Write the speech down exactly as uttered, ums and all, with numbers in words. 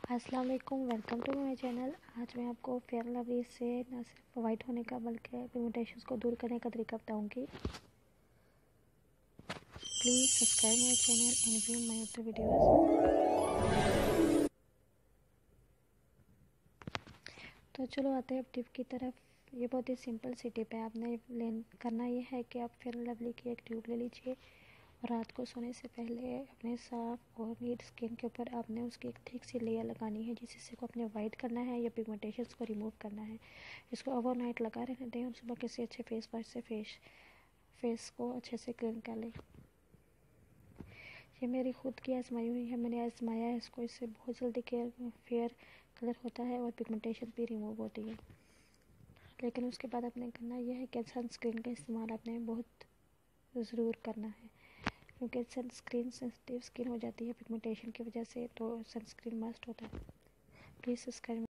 अस्सलाम वालेकुम, welcome to my channel. आज मैं आपको फेयर लवली से न सिर्फ वाइट होने का बल्कि पिगमेंटेशन को दूर करने का तरीका बताऊंगी। Please subscribe my channel and view my other videos. तो चलो आते हैं अब टिप की तरफ। ये बहुत ही सिंपल सी टिप है। आपने लेन करना ये है कि आप फेयर लवली की एक ट्यूब ले लीजिए और रात को सोने से पहले अपने साफ और नीट स्किन के ऊपर आपने उसकी एक थिक सी लेयर लगानी है, जिससे को अपने वाइट करना है या पिगमेंटेशन को रिमूव करना है। इसको ओवरनाइट लगा रहने दें और सुबह किसी अच्छे फेस वॉश से फेस फेस को अच्छे से क्लीन कर लें। ये मेरी खुद की आजमाई हुई है, मैंने आजमाया है इसको। इससे बहुत जल्दी केयर फेयर कलर होता है और पिगमेंटेशन भी रिमूव होती है। लेकिन उसके बाद आपने करना यह है कि सनस्क्रीन का इस्तेमाल आपने बहुत ज़रूर करना है, क्योंकि सनस्क्रीन सेंसिटिव स्किन हो जाती है पिगमेंटेशन की वजह से, तो सनस्क्रीन मस्ट होता है। Please subscribe.